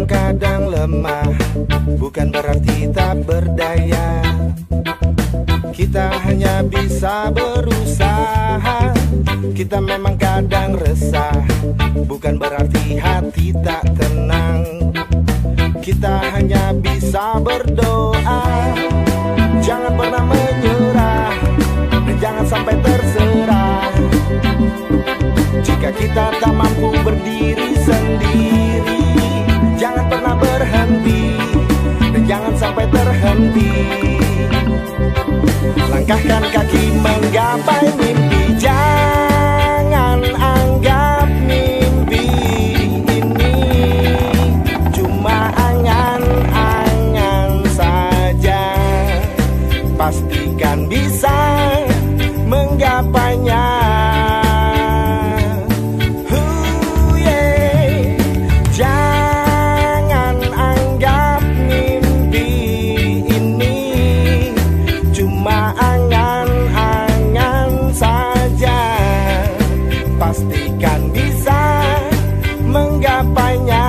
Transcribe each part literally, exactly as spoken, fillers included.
memang kadang lemah, bukan berarti tak berdaya. Kita hanya bisa berusaha. Kita memang kadang resah, bukan berarti hati tak tenang. Kita hanya bisa berdoa. Jangan pernah menyerah, dan jangan sampai terserah. Jika kita tak mampu berdiri sendiri, jangan pernah berhenti, dan jangan sampai terhenti. Langkahkan kaki menggapai mimpi. Jangan anggap mimpi ini cuma angan-angan saja. Pastikan bisa menggapainya. Huh, yeah. Jangan anggap mimpi ini cuma angan-angan saja. Pastikan bisa menggapainya.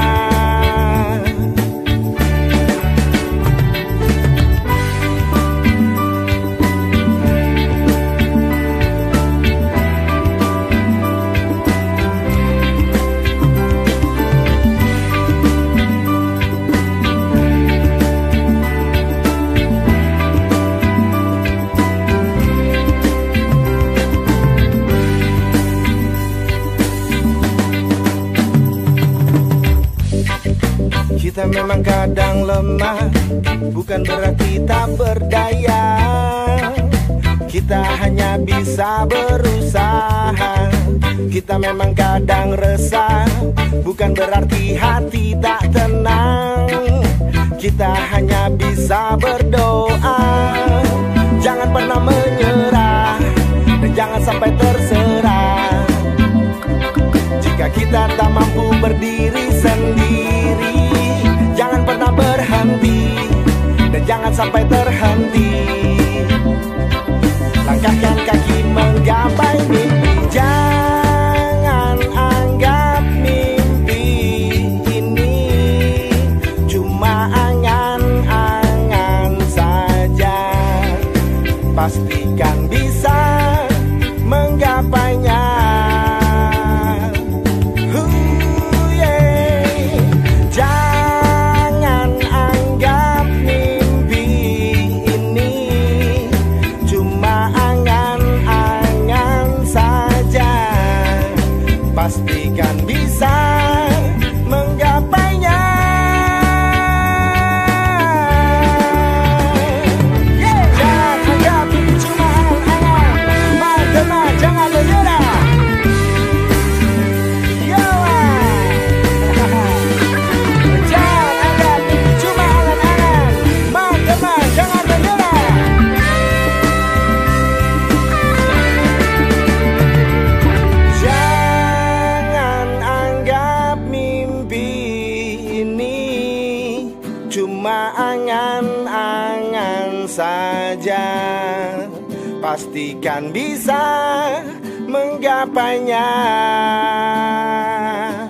Kita memang kadang lemah, bukan berarti tak berdaya. Kita hanya bisa berusaha. Kita memang kadang resah, bukan berarti hati tak tenang. Kita hanya bisa berdoa. Jangan pernah menyerah, dan jangan sampai terserah. Jika kita tak mampu berdiri sendiri, jangan pernah berhenti, dan jangan sampai terhenti. Langkahkan kaki menggapai mimpi. Jangan anggap mimpi ini cuma angan-angan saja. Pastikan bisa menggapainya. Pastikan bisa menggapainya. Yeah. Jangan anggap ini cuma angan-angan. Teman-teman jangan menyerah. Yo. Jangan anggap ini cuma angan-angan. Teman-teman jangan menyerah. Cuma angan-angan saja. Pastikan bisa menggapainya.